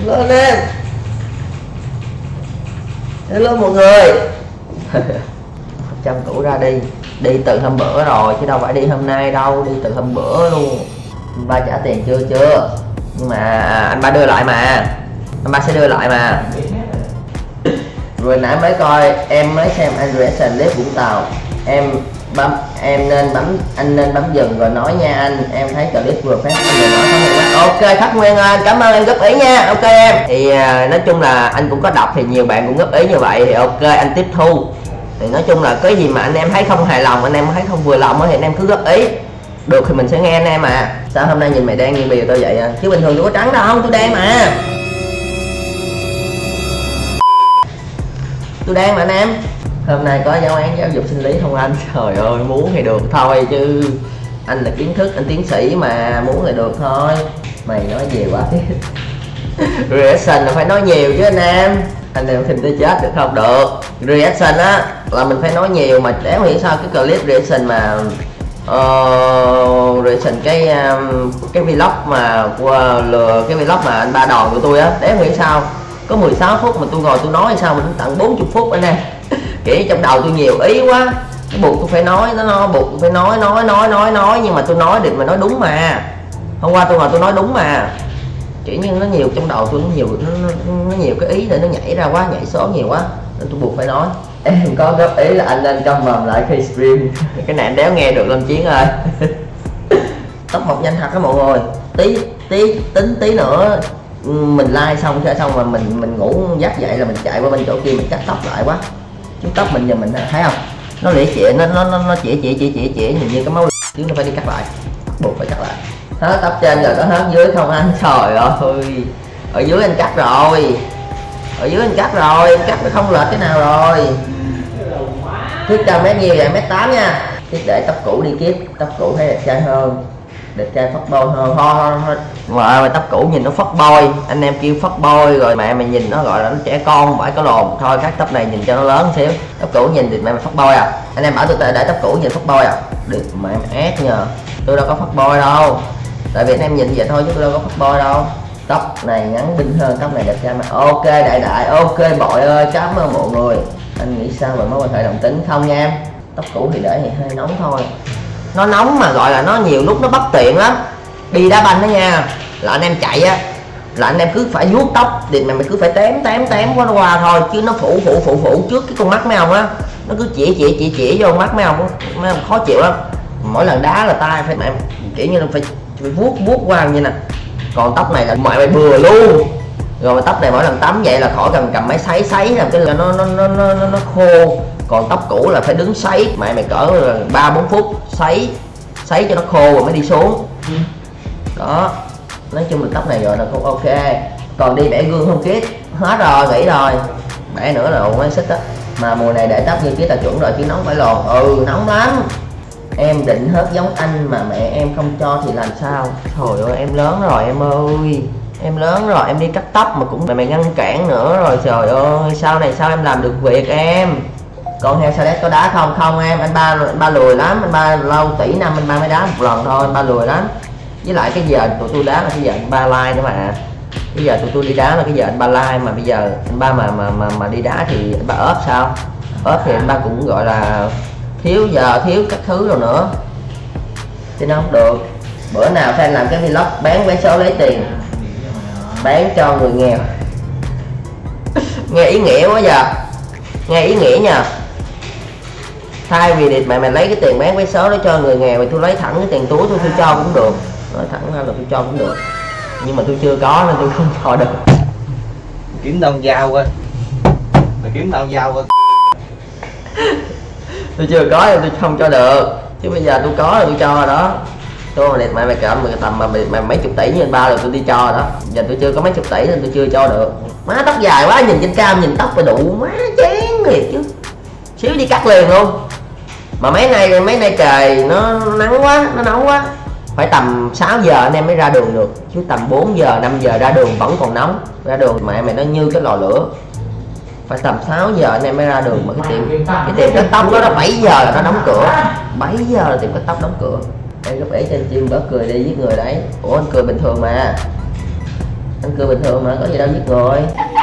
Lên em. Hello mọi người. Trăm cũ ra đi. Đi từ hôm bữa rồi chứ đâu phải đi hôm nay đâu. Đi từ hôm bữa luôn. Anh ba trả tiền chưa? Nhưng mà anh ba đưa lại mà. Anh ba sẽ đưa lại mà. Rồi nãy mới coi, em mới xem anh reaction clip Vũng Tàu. Anh nên bấm dừng rồi nói nha anh. Em thấy clip vừa phát anh vừa nói không. Ok Thất Nguyên ơi, cảm ơn em góp ý nha. Ok em. Thì nói chung là anh cũng có đọc thì nhiều bạn cũng góp ý như vậy thì ok anh tiếp thu. Thì nói chung là cái gì mà anh em thấy không hài lòng, anh em thấy không vừa lòng thì anh em cứ góp ý. Được thì mình sẽ nghe anh em à. Sao hôm nay nhìn mày đen như bìa tôi vậy à? Chứ bình thường tôi có trắng đâu, không tôi đen mà. Tôi đen mà anh em. Hôm nay có giáo án giáo dục sinh lý không anh? Trời ơi, muốn thì được thôi chứ. Anh là kiến thức, anh tiến sĩ mà, muốn thì được thôi. Mày nói nhiều quá. Reaction là phải nói nhiều chứ anh em. Anh em xin tôi chết được không? Được. Reaction á là mình phải nói nhiều mà để hiểu sao cái clip reaction mà reaction cái vlog mà lừa cái vlog mà anh ba đòn của tôi á, để hiểu sao có 16 phút mà tôi ngồi tôi nói sao mình tận 40 phút anh em. Kiểu trong đầu tôi nhiều ý quá, nó buộc tôi phải nói, nó buộc tôi phải nói nhưng mà tôi nói được mà nói đúng mà. Hôm qua tôi ngồi tôi nói đúng mà, chỉ như nó nhiều trong đầu tôi, nó nhiều cái ý để nó nhảy ra quá, nhảy số nhiều quá nên tôi buộc phải nói. Em có góp ý là anh nên câm mồm lại khi stream. Cái này anh đéo nghe được Lâm Chiến ơi. Tốc một nhanh thật đó mọi người. Tí nữa mình like xong mà mình ngủ giấc dậy là mình chạy qua bên chỗ kia mình cắt tóc lại quá. Chứ tóc mình giờ mình thấy không, nó lĩa chĩa, nó chĩa nhìn như cái máu chứ nó phải đi cắt lại, buộc phải cắt lại. Hết tóc trên rồi có hết dưới không anh? Trời ơi, ở dưới anh cắt rồi, anh cắt nó không lệch cái nào rồi. Thiết cao mét nhiêu vậy? 1m8 nha. Thiết để tóc cũ đi Kiếp, tóc cũ thấy đẹp trai hơn, đẹp trai phất boy hơn. Thôi mà tóc cũ nhìn nó phất boy, anh em kêu phất boy rồi mẹ mày nhìn nó gọi là nó trẻ con phải có lồn. Thôi cắt tóc này nhìn cho nó lớn xíu, tóc cũ nhìn thì mẹ mày phất boy à? Anh em bảo tôi để tóc cũ nhìn phất boy à? Được mẹ mày ác nhờ, tôi đâu có phất boy đâu, tại vì anh em nhìn vậy thôi chứ tôi đâu có phất boy đâu. Tóc này ngắn đinh hơn, tóc này đẹp trai mà. Ok đại ok bội ơi, cảm ơn mọi người. Anh nghĩ sao về mối quan hệ đồng tính? Không nha em, tóc cũ thì để thì hơi nóng thôi. Nó nóng mà gọi là nó nhiều lúc nó bất tiện lắm. Đi đá banh đó nha, là anh em chạy á, là anh em cứ phải vuốt tóc thì mày cứ phải tém qua thôi, chứ nó phủ trước cái con mắt mấy ông á, nó cứ chỉ vô mắt mấy ông khó chịu lắm. Mỗi lần đá là tay phải mẹ chỉ như là phải vuốt qua như nè. Còn tóc này là mày bừa luôn. Rồi mà tóc này mỗi lần tắm vậy là khỏi cần cầm máy sấy làm cái là nó khô. Còn tóc cũ là phải đứng sấy, mày cỡ 3-4 phút sấy cho nó khô rồi mới đi xuống. Đó, nói chung là tóc này rồi là cũng ok. Còn đi bẻ gương không Kiết? Hết rồi, nghỉ rồi. Bẻ nữa là quay xích á. Mà mùa này để tóc như Kiết là chuẩn rồi chứ nóng phải lồn. Nóng lắm. Em định hết giống anh mà mẹ em không cho thì làm sao? Trời ơi em lớn rồi em ơi, em lớn rồi, em đi cắt tóc mà cũng mày ngăn cản nữa rồi. Trời ơi, sau này sao em làm được việc em? Con heo Sa-đéc có đá không? Không em, anh ba lười lắm, anh ba lâu tỷ năm anh ba mới đá một lần thôi, anh ba lười lắm. Với lại cái giờ tụi tôi đá là cái giờ anh ba like nữa mà. Cái giờ tụi tôi đi đá là cái giờ anh ba like mà bây giờ anh ba mà đi đá thì anh ba ốp sao? Ốp thì anh ba cũng gọi là thiếu giờ thiếu các thứ rồi nữa. Chứ nó không được. Bữa nào fan làm cái vlog bán vé số lấy tiền, bán cho người nghèo. Nghe ý nghĩa quá giờ, nghe ý nghĩa nha. Thay vì để mày lấy cái tiền bán vé số đó cho người nghèo thì tôi lấy thẳng cái tiền túi tôi cho cũng được. Nói thẳng ra là tôi cho cũng được, nhưng mà tôi chưa có nên tôi không cho được. Kiếm đâu dao coi, mày kiếm đâu dao coi. Tôi chưa có nên tôi không cho được, chứ bây giờ tôi có là tôi cho đó. Tôi mà đẹp mày cầm tầm mà mấy chục tỷ như anh ba rồi tôi đi cho đó. Giờ tôi chưa có mấy chục tỷ nên tôi chưa cho được. Má tóc dài quá, nhìn trên cam nhìn tóc phải đủ má chán thiệt chứ. Xíu đi cắt liền luôn. Mà mấy nay trời nó nắng quá, nó nóng quá. Phải tầm 6 giờ anh em mới ra đường được, chứ tầm 4 giờ 5 giờ ra đường vẫn còn nóng. Ra đường mẹ mày nó như cái lò lửa. Phải tầm 6 giờ anh em mới ra đường. Mà cái tiệm cắt tóc đó 7 giờ là nó đóng cửa. 7 giờ là tiệm cắt tóc đóng cửa. Em góp ý cho anh Chim bớt cười đi với người đấy. Ủa anh cười bình thường mà. Anh cười bình thường mà, có gì đâu giết người.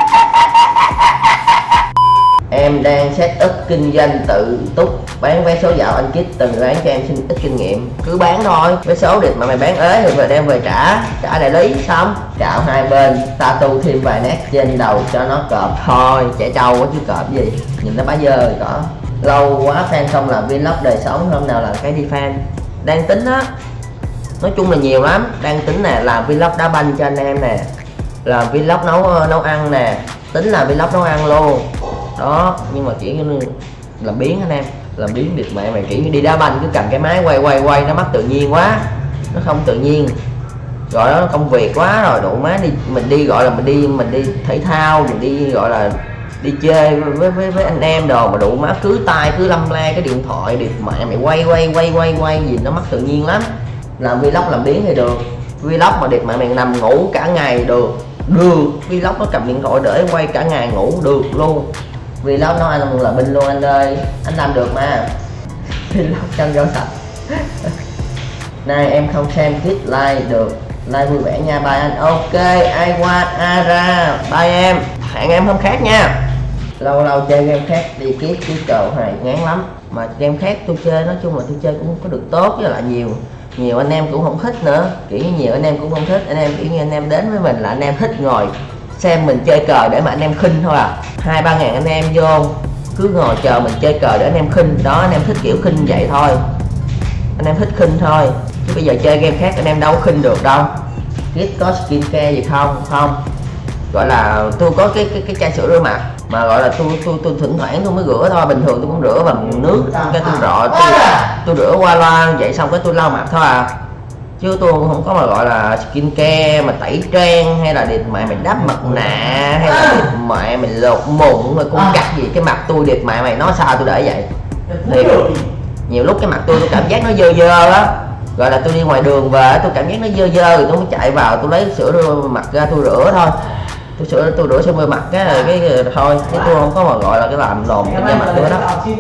Em đang set up kinh doanh tự túc bán vé số dạo. Anh Kít từng bán cho em xin ít kinh nghiệm. Cứ bán thôi, vé số đẹp mà mày bán ế thì về đem về trả đại lý xong. Cạo hai bên, tattoo thêm vài nét trên đầu cho nó cọp thôi. Trẻ trâu quá chứ cọp gì, nhìn nó bá dơ rồi có. Lâu quá fan không làm vlog đời sống, hôm nào làm cái đi fan. Đang tính á, nói chung là nhiều lắm. Đang tính nè, làm vlog đá banh cho anh em nè, làm vlog nấu ăn nè, tính làm vlog nấu ăn luôn đó. Nhưng mà chỉ làm biến anh em, làm biến được mẹ mày, kiểu như đi đá banh cứ cầm cái máy quay nó mất tự nhiên quá, nó không tự nhiên, gọi đó công việc quá rồi. Đủ má đi, mình đi gọi là mình đi thể thao, mình đi gọi là đi chơi với anh em đồ mà đủ má cứ tay cứ lâm le cái điện thoại mẹ mày quay gì nó mất tự nhiên lắm. Làm vlog làm biến thì được, vlog mà đẹp mẹ mày nằm ngủ cả ngày được, vlog nó cầm điện thoại để quay cả ngày ngủ được luôn. Vlog nó anh là binh luôn anh ơi, anh làm được mà. Vlog trong rau sạch. Này em không xem Kít like được, like vui vẻ nha, bye anh. Ok, ai qua ra, bye em, hẹn em hôm khác nha. Lâu chơi game khác đi Kít chứ cầu hài ngán lắm. Mà game khác tôi chơi nói chung là tôi chơi cũng có được tốt, với lại nhiều anh em cũng không thích nữa, kiểu như nhiều anh em cũng không thích. Anh em kiểu như anh em đến với mình là anh em thích ngồi xem mình chơi cờ để mà anh em khinh thôi à. 2-3 ngàn anh em vô cứ ngồi chờ mình chơi cờ để anh em khinh đó. Anh em thích kiểu khinh vậy thôi, anh em thích khinh thôi, chứ bây giờ chơi game khác anh em đâu khinh được đâu. Kít có skin care gì không? Không, gọi là tôi có cái chai sữa rửa mặt mà gọi là tôi thỉnh thoảng tôi mới rửa thôi. Bình thường tôi cũng rửa bằng nước cái tôi rửa qua loa vậy xong cái tôi lau mặt thôi à, chứ tôi không có mà gọi là skin care mà tẩy trang hay là đẹp mẹ mày đắp mặt nạ hay là đẹp mẹ mày lột mụn rồi cũng cắt gì cái mặt tôi. Đẹp mẹ mày nói sao tôi để vậy thì nhiều lúc cái mặt tôi cảm giác nó dơ á, gọi là tôi đi ngoài đường về tôi cảm giác nó dơ rồi tôi mới chạy vào tôi lấy sữa rửa mặt ra tôi rửa thôi. Tôi rửa xong mặt cái thôi, chứ tôi không có mà gọi là cái làm đồn cái mặt tôi đó.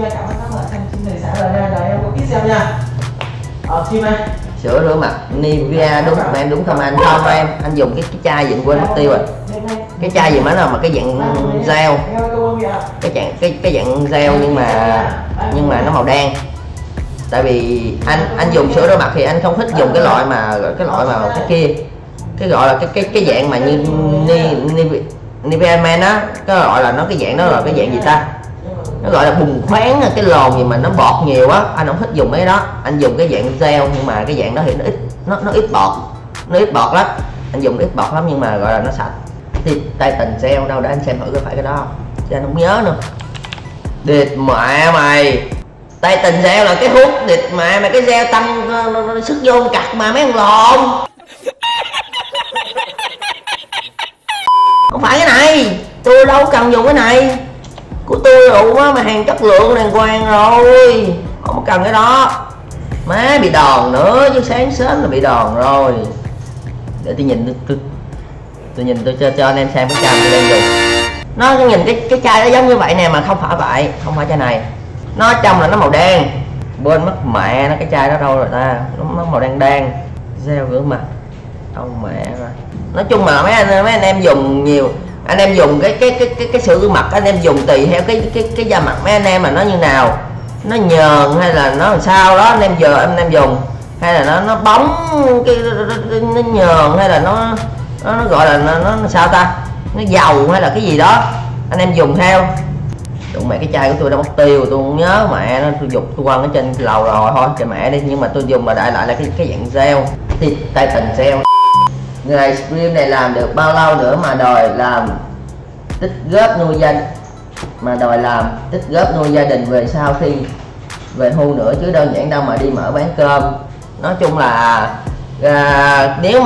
Sữa rửa mặt Nivea đúng mà em, đúng không anh? Không em, anh dùng cái chai gì quên mất tiêu rồi. Cái chai gì mà cái dạng gel, cái dạng gel nhưng mà nó màu đen. Tại vì anh dùng sữa rửa mặt thì anh không thích dùng cái loại mà cái kia, cái gọi là cái dạng mà như Nivea Men á, cái gọi là nó cái dạng đó là cái dạng gì ta, nó gọi là bùng khoáng cái lồn gì mà nó bọt nhiều á, anh không thích dùng cái đó. Anh dùng cái dạng gel nhưng mà cái dạng đó thì nó ít bọt lắm, anh dùng ít bọt lắm nhưng mà gọi là nó sạch. Thì Titan gel đâu để anh xem thử có phải cái đó không, chứ anh không nhớ nữa. Địt mẹ mày, Titan gel là cái hút địt mẹ mày, cái gel tăng sức vô cặt mà mấy ông lồn. Không phải cái này, tôi đâu cần dùng cái này, của tôi đủ quá mà hàng chất lượng đàng hoàng rồi, không cần cái đó. Má bị đòn nữa chứ, sáng sớm là bị đòn rồi. Để tôi nhìn tôi cho anh em xem cái chai tôi đang dùng. Nó nhìn cái chai nó giống như vậy nè mà không phải vậy, không phải chai này. Nó trong là nó màu đen, bên mất mẹ nó cái chai đó đâu rồi ta, nó màu đen gel rửa mặt ông mẹ rồi. Nói chung là mấy anh em dùng nhiều, anh em dùng cái sữa rửa mặt anh em dùng tùy theo cái da mặt mấy anh em mà nó như nào, nó nhờn hay là nó làm sao đó anh em dùng, hay là nó bóng nó nhờn hay là nó gọi là nó sao ta, nó dầu hay là cái gì đó anh em dùng theo. Đụng mẹ cái chai của tôi đã mất tiêu, tôi không nhớ mẹ nó, tôi dùng tôi quăng ở trên lầu rồi thôi cho mẹ đi. Nhưng mà tôi dùng mà đại lại là cái dạng gel thì Titan gel. Người stream này làm được bao lâu nữa mà đòi làm tích góp nuôi gia đình về sau khi về hưu nữa, chứ đơn giản đâu mà đi mở bán cơm. Nói chung là nếu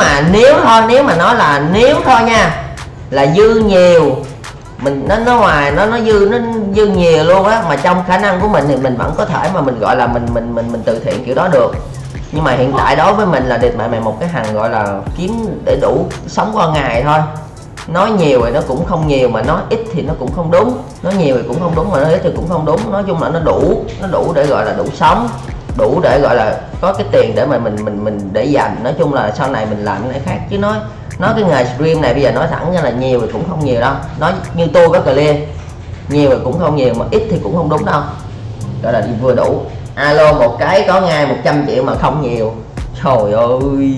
thôi nha, là dư nhiều, mình nó ngoài nó dư nhiều luôn á, mà trong khả năng của mình thì mình vẫn có thể mà mình gọi là mình từ thiện kiểu đó được. Nhưng mà hiện tại đối với mình là đẹp mẹ mày một cái hàng gọi là kiếm để đủ sống qua ngày thôi. Nói nhiều thì nó cũng không nhiều, mà nói ít thì nó cũng không đúng. Nói nhiều thì cũng không đúng, mà nói ít thì cũng không đúng. Nói chung là nó đủ để gọi là đủ sống, đủ để gọi là có cái tiền để mà mình để dành. Nói chung là sau này mình làm cái này khác, chứ nói cái nghề stream này bây giờ nói thẳng ra là nhiều thì cũng không nhiều đâu. Nói như tôi có clear, nhiều thì cũng không nhiều, mà ít thì cũng không đúng đâu, gọi là vừa đủ. Alo một cái có ngay 100 triệu mà không nhiều, trời ơi,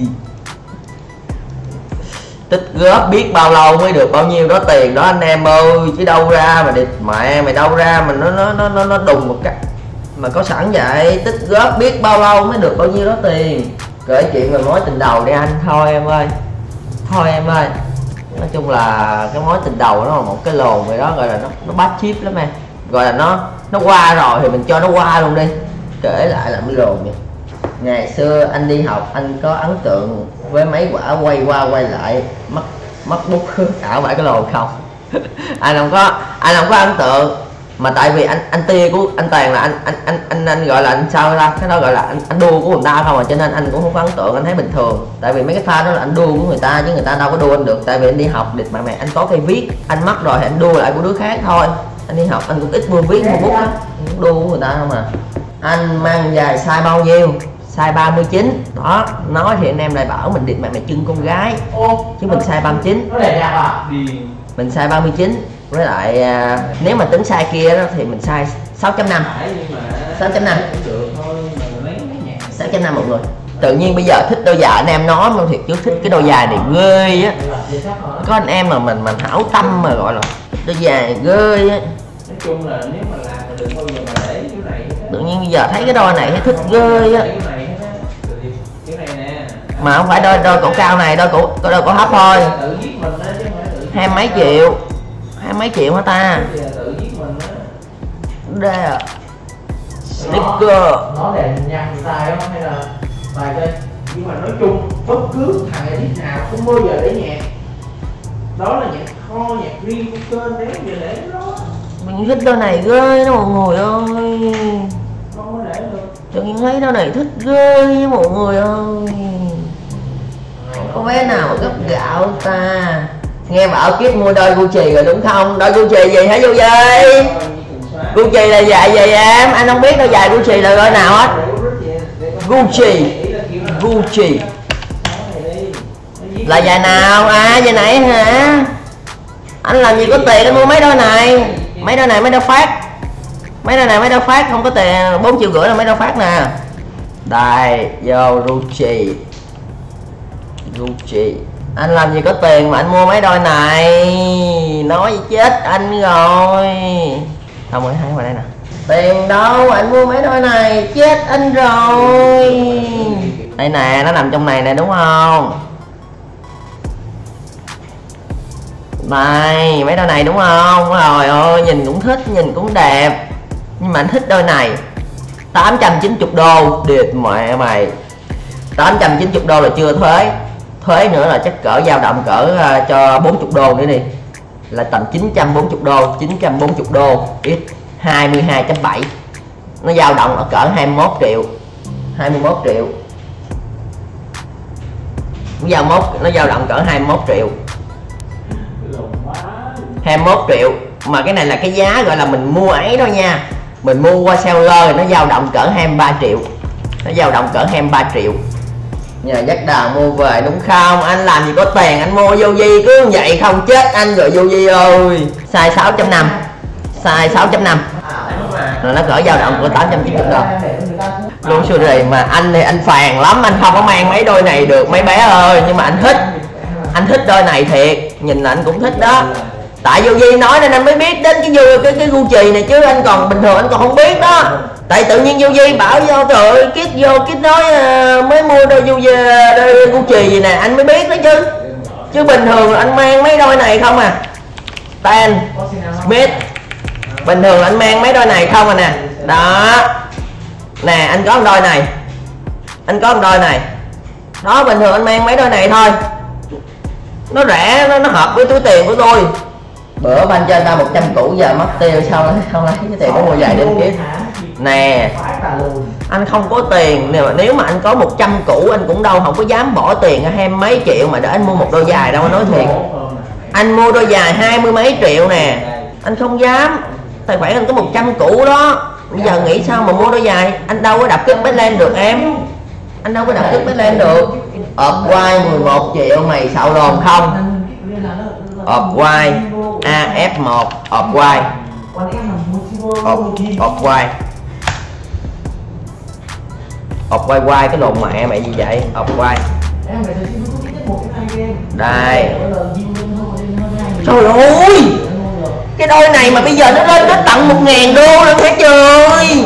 tích góp biết bao lâu mới được bao nhiêu đó tiền đó anh em ơi, chứ đâu ra mà địt mẹ mày, đâu ra mà nó đùng một cách mà có sẵn vậy. Tích góp biết bao lâu mới được bao nhiêu đó tiền. Kể chuyện về mối tình đầu đi anh. Thôi em ơi, thôi em ơi, nói chung là cái mối tình đầu nó là một cái lồn vậy đó, gọi là nó bad chip lắm em, gọi là nó qua rồi thì mình cho nó qua luôn đi, kể lại là mới lồn vậy. Ngày xưa anh đi học anh có ấn tượng với mấy quả quay qua quay lại mất bút ảo phải cái lồn không? anh không có ấn tượng, mà tại vì anh tia của anh Toàn là anh gọi là anh sao ra cái đó, gọi là anh đua của người ta không à, cho nên anh cũng không có ấn tượng, anh thấy bình thường. Tại vì mấy cái pha đó là anh đua của người ta chứ người ta đâu có đua anh được. Tại vì anh đi học địt mẹ anh có cây viết, anh mất rồi thì anh đua lại của đứa khác thôi. Anh đi học anh cũng ít mua viết mua bút lắm, đua của người ta không à. Anh mang giày size bao nhiêu? Size 39 đó. Nói thì anh em lại bảo mình địt mẹ mày chân con gái, chứ mình size 39. Mình size 39. Với lại nếu mà tính size kia đó thì mình size 6.5. 6.5 6.5 một người. Tự nhiên bây giờ thích đôi giày, anh em nói mà thiệt chứ thích cái đôi giày này ghê á. Có anh em mà mình hảo tâm mà gọi là thích đôi giày ghê á. Nói chung là nếu mà làm thì đừng bao giờ mà để cái này. Tự nhiên bây giờ thấy cái đôi này thấy thích ghê á. Mà không phải đôi cổ cao này, đôi cổ hấp thôi. Hai mấy triệu hả ta? Đây à, sticker. Nó để nhạc tài không hay là tài đây? Nhưng mà nói chung bất cứ thằng edit nào không bao giờ để nhạc. Đó là nhạc kho, nhạc riêng của kênh đấy, giờ để đó. Mình thích đôi này ghê đó mọi người ơi. Không có để được. Tự nhiên thấy đôi này thích ghê với mọi người ơi. Không có bé nào mà gấp gạo ta. Nghe bảo Kiếp mua đôi Gucci rồi đúng không? Đôi Gucci gì hả Gucci? Gucci là giày gì em? Anh không biết đôi giày Gucci là đôi nào hết. Gucci là giày nào? À giày này hả? Anh làm gì có tiền anh mua mấy đôi này. Mấy đôi này mấy đôi phát. Mấy đôi này mấy đôi phát, không có tiền 4,5 triệu là mấy đôi phát nè. Đây vô Gucci. Anh làm gì có tiền mà anh mua mấy đôi này. Nói chết anh rồi. Không mới thấy vào đây nè. Tiền đâu anh mua mấy đôi này, chết anh rồi. Đây nè, nó nằm trong này nè đúng không? Này, mấy đôi này đúng không? Trời ơi, nhìn cũng thích, nhìn cũng đẹp. Nhưng mà anh thích đôi này 890 đô. Điệt mẹ mày, 890 đô là chưa thuế. Thuế nữa là chắc cỡ dao động cỡ cho 40 đô nữa đi, là tầm 940 đô. 940 đô ít 22.7, nó dao động ở cỡ 21 triệu. 21 triệu. Nó dao động cỡ 21 triệu. 21 triệu. Mà cái này là cái giá gọi là mình mua ấy thôi nha. Mình mua qua seller nó dao động cỡ 23 triệu. Nó dao động cỡ 23 triệu. Nhà dắt đào mua về đúng không? Anh làm gì có tiền anh mua Yogi cứ vậy không chết anh rồi Yogi ơi. Size 6.5. Size 6.5 rồi nó cỡ dao động của 890 đô. Luôn suri mà anh thì anh phàn lắm, anh không có mang mấy đôi này được mấy bé ơi, nhưng mà anh thích đôi này thiệt, nhìn là anh cũng thích đó. Tại Yogi nói nên anh mới biết đến cái Gucci này, chứ anh còn bình thường anh còn không biết đó. Tại tự nhiên Yogi bảo vô trời ơi, Kit nói mới mua đôi Gucci gì nè, anh mới biết đó chứ. Chứ bình thường anh mang mấy đôi này không à. Stan Smith bình thường anh mang mấy đôi này không à nè. Đó nè, anh có một đôi này, anh có một đôi này đó. Bình thường anh mang mấy đôi này thôi, nó rẻ, nó hợp với túi tiền của tôi. Bữa ban cho anh ta 100 củ giờ mất tiêu, sao lấy cái tiền của mua giày đến Kiếp nè. Anh không có tiền, nếu mà anh có 100 củ anh cũng đâu không có dám bỏ tiền 20 mấy triệu mà để anh mua một đôi giày đâu. Nói thiệt, anh mua đôi giày 20 mấy triệu nè, anh không dám. Tài khoản anh có 100 củ đó, Bây giờ nghĩ sao mà mua đôi giày? Anh đâu có đập kích Badland được em. Anh đâu có đập kích Badland được. Off-white 11 triệu mày xạo đồn không? Off-white AF1 Off-white Off-white Off-white white cái lồn mẹ mày gì vậy? Off-white đây. Trời ơi, cái đôi này mà bây giờ nó lên tới tận 1.000 đô luôn hả trời.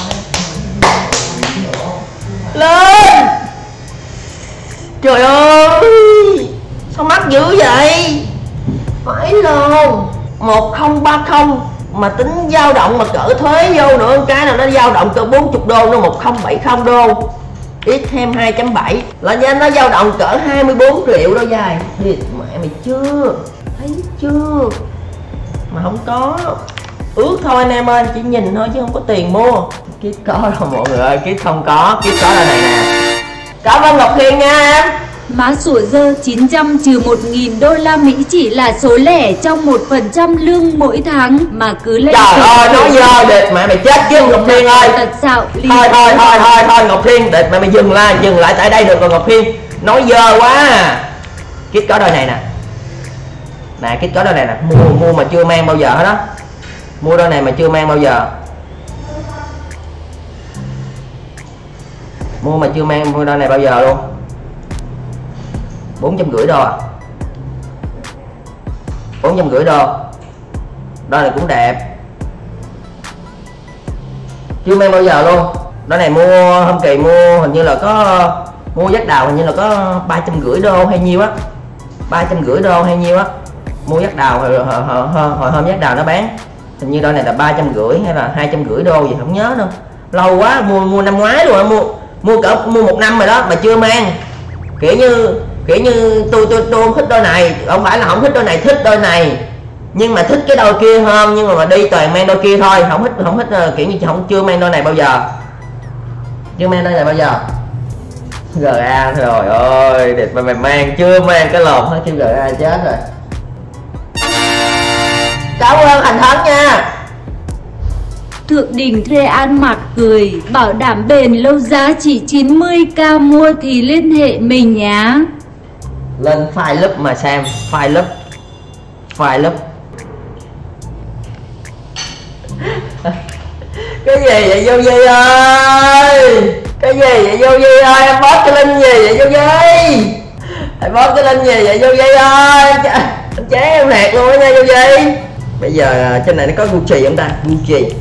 Lên. Trời ơi, sao mắc dữ vậy? Phải luôn. 1030 mà tính dao động mà cỡ thuế vô nữa cái nào nó dao động cỡ 40 đô, nó 1070 đô ít thêm 2.7 là nhanh, nó dao động cỡ 24 triệu đôi giày. Thiệt mẹ mày chưa thấy chưa, mà không có ước thôi anh em ơi, chỉ nhìn thôi chứ không có tiền mua. Kit có rồi mọi người ơi, Kit không có, Kit có đây này nè. Cảm ơn Ngọc Hiền nha em. Mã sủa dơ 900 trừ 1.000 đô la Mỹ chỉ là số lẻ trong 1% lương mỗi tháng mà cứ lên. Trời ơi, nói dơ đệt mẹ mày chết chứ Ngọc Hiền ơi. Thôi Ngọc Hiền, đệt mẹ mày dừng lại tại đây được rồi Ngọc Hiền. Nói dơ quá. Kit có đôi này nè. Nè Kit có đôi này nè, mua mà chưa mang bao giờ hết đó. Mua đôi này mà chưa mang bao giờ. Mua mà chưa mang đôi này bao giờ luôn. 450 đô à. 450 đô. Đôi này cũng đẹp. Chưa mang bao giờ luôn. Đôi này mua hôm kỳ mua hình như là có mua dắt đào hình như là có 350 đô hay nhiêu á. 350 đô hay nhiêu á. Mua dắt đào hồi hôm dắt đào nó bán. Hình như đôi này là 350 hay là 250 đô gì không nhớ đâu. Lâu quá, mua năm ngoái luôn, mua 1 năm rồi đó mà chưa mang. Kiểu như tôi không thích đôi này, không phải là không thích đôi này, thích đôi này nhưng mà thích cái đôi kia hơn, nhưng mà đi toàn mang đôi kia thôi, không thích kiểu như chưa mang đôi này bao giờ, chưa mang đôi này bao giờ. GA rồi ơi, đẹp mà mày mang chưa mang cái lồn hết, kêu GA chết rồi. Cảm ơn Thành Thắng nha. Thượng đỉnh thuê ăn mặc cười, bảo đảm bền lâu, giá chỉ 90k, mua thì liên hệ mình nhá. Lên file lớp mà xem, file lớp cái gì vậy Vô Di ơi, cái gì vậy Vô Di ơi, em post cái link gì vậy Vô Di, em post cái link gì vậy Vô Di ơi, anh chán em hẹt luôn đó nha Vô Di. Bây giờ trên này nó có Gucci không ta? Gucci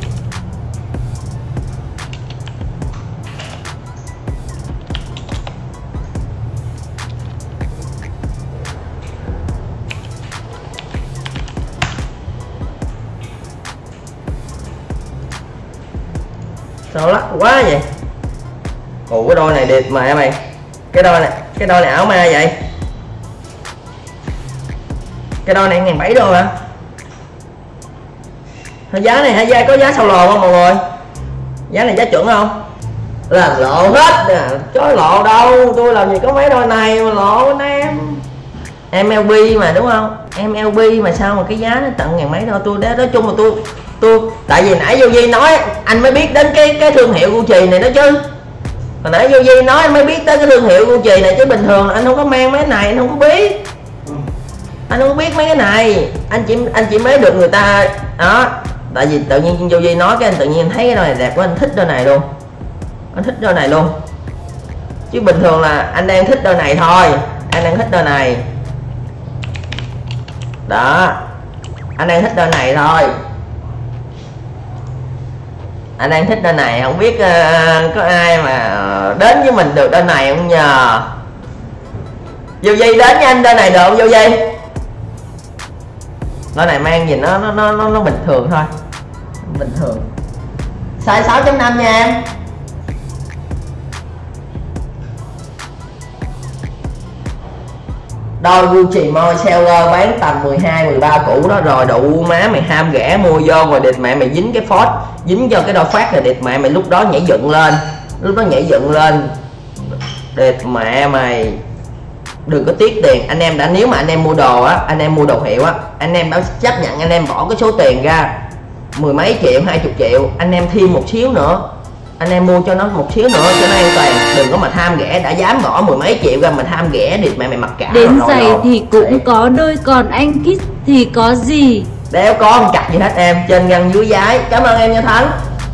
sao lắc quá vậy. Ủa cái đôi này đẹp mà mày, cái đôi này ảo ma vậy. Cái đôi này 1.700 đô hả? Giá này hả? Giá có giá sau lồ không mọi người? Giá này giá chuẩn không? Làm lộ hết nè, chối lộ đâu, tôi làm gì có mấy đôi này mà lộ anh em. MLB mà đúng không? MLB mà sao mà cái giá nó tận 1.000 mấy đô. Tôi nói chung là tôi tại vì nãy Vô Di nói anh mới biết đến cái thương hiệu Gucci này đó chứ. Hồi nãy Vô Di nói anh mới biết tới cái thương hiệu Gucci này chứ bình thường là anh không có mang mấy này, anh không có biết. Anh không biết mấy cái này, anh chỉ mới được người ta đó. Tại vì tự nhiên Vô Di nói cái anh tự nhiên thấy cái đôi này đẹp quá, anh thích đôi này luôn. Anh thích đôi này luôn. Chứ bình thường là anh đang thích đôi này thôi, anh đang thích đôi này. Đó. Anh đang thích đôi này thôi. Anh đang thích đôi này, không biết có ai mà đến với mình được đôi này không nhờ. Vô Di đến với anh đôi này được không Vô Di? Đôi này mang gì nó bình thường thôi. Bình thường. Size 6.5 nha em. Đôi Gucci Môi seller bán tầm 12-13 củ đó rồi, đụ má mày ham rẻ mua vô rồi địt mẹ mày dính cái phốt, dính cho cái đôi phát là địt mẹ mày lúc đó nhảy dựng lên. Lúc đó nhảy dựng lên. Địt mẹ mày. Đừng có tiếc tiền, anh em đã, nếu mà anh em mua đồ á, anh em mua đồ hiệu á, anh em đã chấp nhận anh em bỏ cái số tiền ra 10 mấy triệu, 20 triệu, anh em thêm một xíu nữa, anh em mua cho nó một xíu nữa cho nó an toàn, đừng có mà tham rẻ, đã dám bỏ 10 mấy triệu ra mà tham rẻ thì mày mặc cả. Đến rồi giày rồi. thì cũng Đấy. có đôi, còn anh Kiss thì có gì? Đéo có không chặt gì hết em, trên ngăn dưới giái. Cảm ơn em nha Thắng.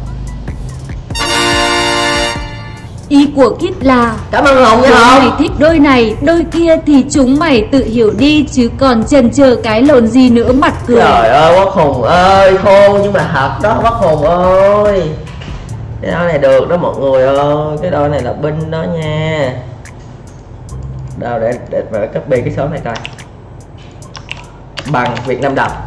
Ý của Kiss là Cảm ơn Hồng nha đôi Hồng. mày thích đôi này, đôi kia thì chúng mày tự hiểu đi, chứ còn chần chờ cái lồn gì nữa mặt cười. Trời ơi Quốc Hùng ơi, khô nhưng mà thật đó Quốc Hùng ơi. Cái đôi này được đó mọi người ơi, cái đôi này là binh đó nha. Đâu để phải copy cái số này coi. Bằng Việt Nam đồng.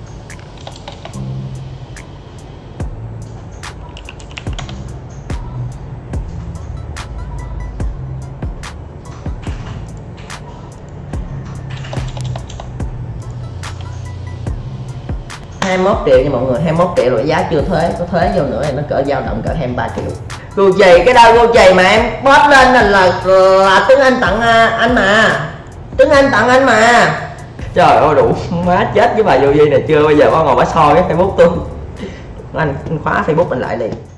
$21 triệu nha mọi người, 21 triệu rồi, giá chưa thuế, có thuế vô nữa thì nó cỡ dao động cỡ 23 triệu. Gucci, cái đôi Gucci mà em post lên là Tuấn Anh tặng anh mà. Tuấn Anh tặng anh mà. Trời ơi đủ má chết với bà Gucci này, chưa bao giờ có ngồi bả soi cái Facebook tôi. Anh khóa Facebook mình lại liền.